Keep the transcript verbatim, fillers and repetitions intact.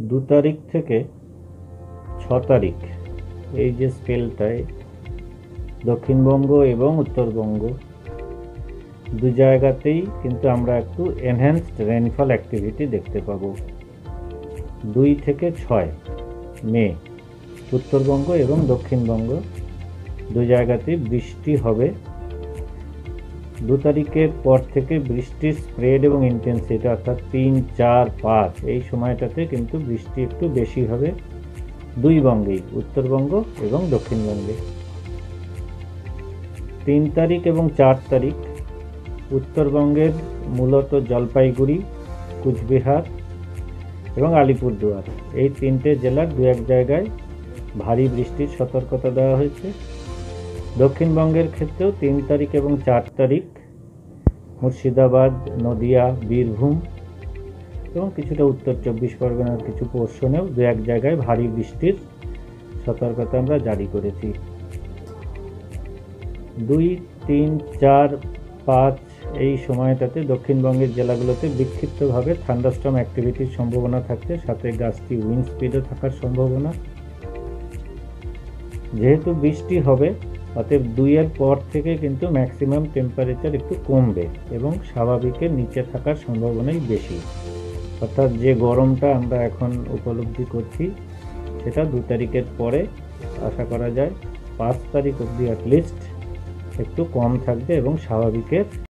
দু তারিখ থেকে ছ তারিখ এই যে স্পেলটায় দক্ষিণবঙ্গ এবং উত্তরবঙ্গ দু জায়গাতেই কিন্তু আমরা একটু এনহ্যান্সড রেইনফল অ্যাক্টিভিটি দেখতে পাবো। দুই থেকে ছয় মে উত্তরবঙ্গ এবং দক্ষিণবঙ্গ দু জায়গাতেই বৃষ্টি হবে। দু তারিখের পর থেকে বৃষ্টির স্প্রেড এবং ইন্টেন্সিটি অর্থাৎ তিন চার পাঁচ এই সময়টাতে কিন্তু বৃষ্টি একটু বেশি হবে দুই বঙ্গেই, উত্তরবঙ্গ এবং দক্ষিণবঙ্গে। তিন তারিখ এবং চার তারিখ উত্তরবঙ্গের মূলত জলপাইগুড়ি, কুচবিহার এবং আলিপুরদুয়ার এই তিনটে জেলার দু এক জায়গায় ভারী বৃষ্টির সতর্কতা দেওয়া হয়েছে। দক্ষিণবঙ্গের ক্ষেত্রেও তিন তারিখ এবং চার তারিখ মুর্শিদাবাদ, নদিয়া, বীরভূম এবং কিছুটা উত্তর চব্বিশ পরগনার কিছু পোর্শনেও দু এক জায়গায় ভারী বৃষ্টির সতর্কতা আমরা জারি করেছি। দুই তিন চার পাঁচ এই সময়টাতে দক্ষিণবঙ্গের জেলাগুলোতে বিক্ষিপ্তভাবে থান্ডারস্টর্ম অ্যাক্টিভিটির সম্ভাবনা থাকছে, সাথে গাছটি উইন্ড স্পিডও থাকার সম্ভাবনা। যেহেতু বৃষ্টি হবে অতএব দুইয়ের পর থেকে কিন্তু ম্যাক্সিমাম টেম্পারেচার একটু কমবে এবং স্বাভাবিকের নিচে থাকার সম্ভাবনাই বেশি। অর্থাৎ যে গরমটা আমরা এখন উপলব্ধি করছি সেটা দু তারিখের পরে আশা করা যায় পাঁচ তারিখ অবধি অ্যাটলিস্ট একটু কম থাকবে এবং স্বাভাবিকের